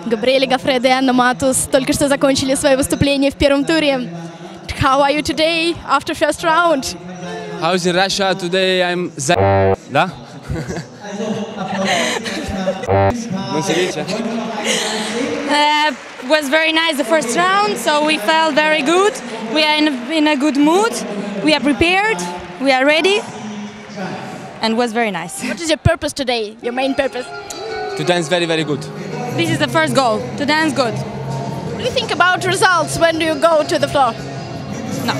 Габриэль Гафреде и Анна Матус только что закончили свое выступление в первом туре. How are you today after first round? I was in Russia today. I'm да? Non si dice? Was very nice the first round, so we felt very good. We are in a good mood. We are prepared. We are ready, and was very nice. What is your purpose today? Your main purpose? To dance very, very good. This is the first goal. To dance good. What do you think about results when you go to the floor? No.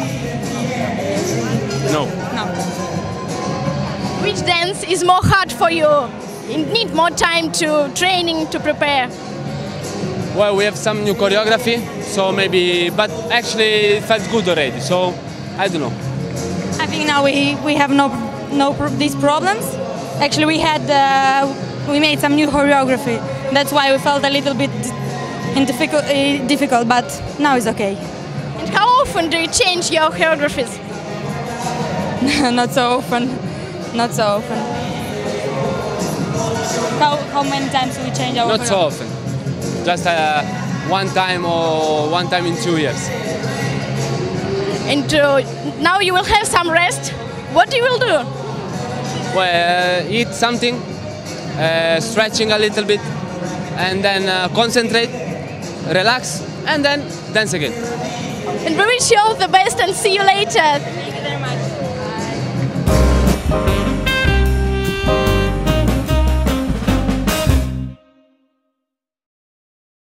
No. No. Which dance is more hard for you? You need more time to training to prepare. Well, we have some new choreography, so maybe, but actually it felt good already. So I don't know. I think now we have these problems. Actually, we made some new choreography. That's why we felt a little bit difficult, but now it's okay. And how often do you change your choreographies? Not so often. Not so often. How many times do we change our Not so often. Just one time or one time in 2 years. And now you will have some rest. What you will do? Well, eat something, stretching a little bit, and then concentrate, relax, and then dance again. And we wish you all the best and see you later.